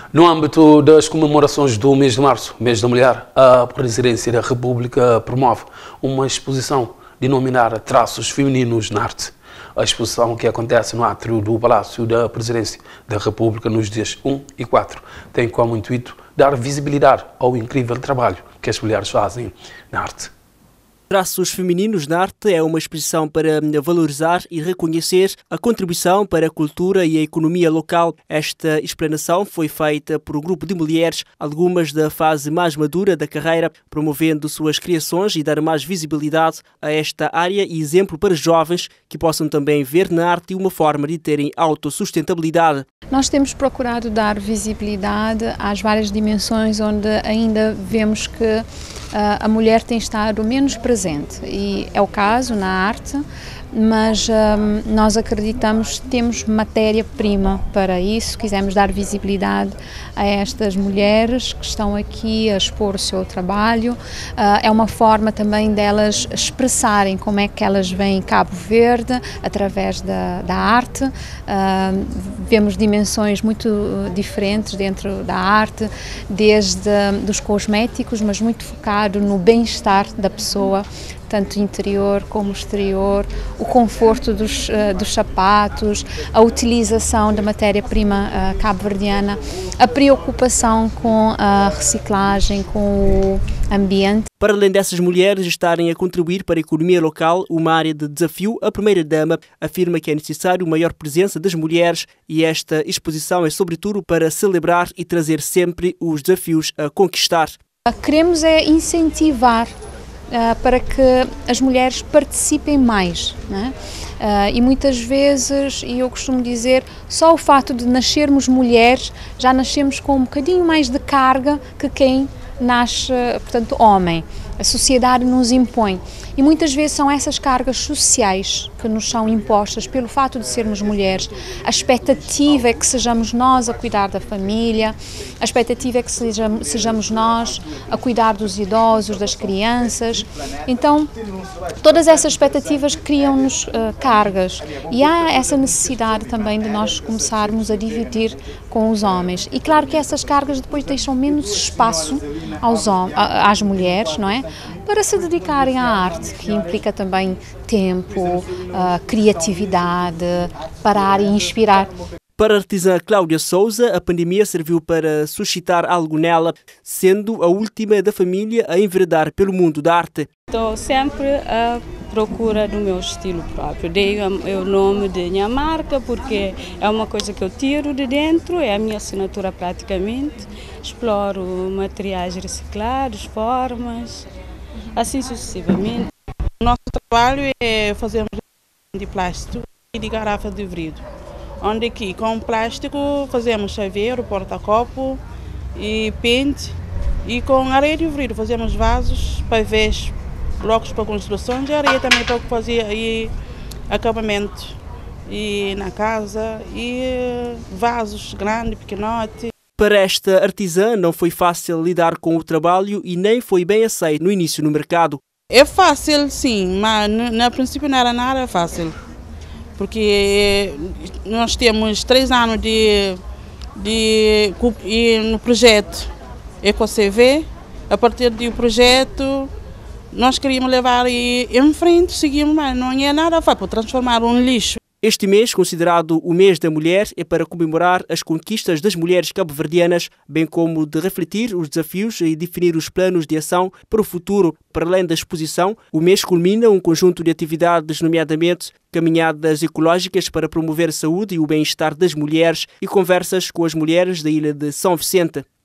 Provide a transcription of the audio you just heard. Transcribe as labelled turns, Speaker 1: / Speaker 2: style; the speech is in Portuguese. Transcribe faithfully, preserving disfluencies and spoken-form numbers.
Speaker 1: No âmbito das comemorações do mês de março, mês da mulher, a Presidência da República promove uma exposição denominada Traços Femininos na Arte. A exposição, que acontece no átrio do Palácio da Presidência da República nos dias um e quatro, tem como intuito dar visibilidade ao incrível trabalho que as mulheres fazem na arte.
Speaker 2: Traços Femininos na Arte é uma exposição para valorizar e reconhecer a contribuição para a cultura e a economia local. Esta explanação foi feita por um grupo de mulheres, algumas da fase mais madura da carreira, promovendo suas criações e dar mais visibilidade a esta área e exemplo para jovens que possam também ver na arte uma forma de terem autossustentabilidade.
Speaker 3: Nós temos procurado dar visibilidade às várias dimensões onde ainda vemos que uh, a mulher tem estado menos presente, e é o caso na arte, mas um, nós acreditamos que temos matéria-prima para isso. Quisemos dar visibilidade a estas mulheres que estão aqui a expor o seu trabalho. Uh, é uma forma também delas expressarem como é que elas veem Cabo Verde através da, da arte. Uh, vemos dimensões muito diferentes dentro da arte, desde dos cosméticos, mas muito focado no bem-estar da pessoa, tanto interior como exterior, o conforto dos, uh, dos sapatos, a utilização da matéria-prima uh, cabo-verdiana, a preocupação com a reciclagem, com o ambiente.
Speaker 2: Para além dessas mulheres estarem a contribuir para a economia local, uma área de desafio, a primeira-dama afirma que é necessário maior presença das mulheres, e esta exposição é sobretudo para celebrar e trazer sempre os desafios a conquistar.
Speaker 3: Queremos é incentivar Uh, para que as mulheres participem mais, né? Uh, e muitas vezes, e eu costumo dizer, só o fato de nascermos mulheres, já nascemos com um bocadinho mais de carga que quem nasce, portanto, homem. A sociedade nos impõe, e muitas vezes são essas cargas sociais que nos são impostas pelo fato de sermos mulheres. A expectativa é que sejamos nós a cuidar da família, a expectativa é que sejamos, sejamos nós a cuidar dos idosos, das crianças. Então, todas essas expectativas criam-nos uh, cargas, e há essa necessidade também de nós começarmos a dividir com os homens. E claro que essas cargas depois deixam menos espaço aos homens, às mulheres, não é? Para se dedicarem à arte, que implica também tempo, uh, criatividade, parar e inspirar.
Speaker 2: Para a artesã Cláudia Souza, a pandemia serviu para suscitar algo nela, sendo a última da família a enveredar pelo mundo da arte.
Speaker 4: Estou sempre à procura do meu estilo próprio. Dei o nome de minha marca porque é uma coisa que eu tiro de dentro, é a minha assinatura praticamente. Exploro materiais reciclados, formas, assim sucessivamente.
Speaker 5: O nosso trabalho é fazermos de plástico e de garrafa de vidro, onde aqui com plástico fazemos chaveiro, porta-copo e pente, e com areia de vidro fazemos vasos, pavês, blocos para construções, e areia também para fazer aí acabamento e na casa, e vasos grandes, pequenote.
Speaker 2: Para esta artesã não foi fácil lidar com o trabalho e nem foi bem aceito no início no mercado.
Speaker 5: É fácil, sim, mas no princípio não era nada fácil, porque nós temos três anos de, de, de no projeto EcoCV. A partir do projeto nós queríamos levar em frente, seguimos, mas não é nada fácil, transformar um lixo.
Speaker 2: Este mês, considerado o mês da mulher, é para comemorar as conquistas das mulheres cabo-verdianas, bem como de refletir os desafios e definir os planos de ação para o futuro. Para além da exposição, o mês culmina um conjunto de atividades, nomeadamente caminhadas ecológicas para promover a saúde e o bem-estar das mulheres e conversas com as mulheres da ilha de São Vicente.